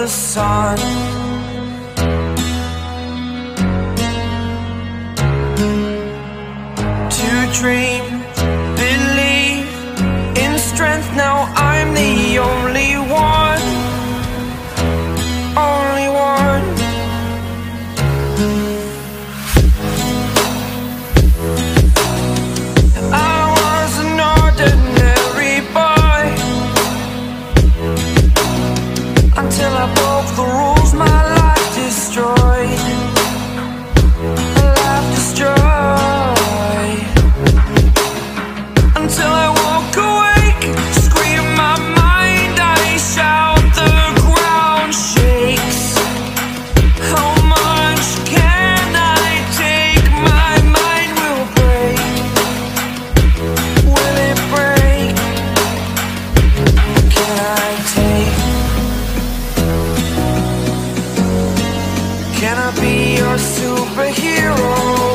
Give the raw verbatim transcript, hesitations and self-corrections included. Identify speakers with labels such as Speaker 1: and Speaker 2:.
Speaker 1: the sun. To dream, believe in strength. Now I'm the only one, only one. I was an ordinary boy until I broke the rules, my life destroyed, my life destroyed. Until I woke awake, scream my mind, I shout, the ground shakes. How much can I take? My mind will break. Will it break? Can I take? Can I be your superhero?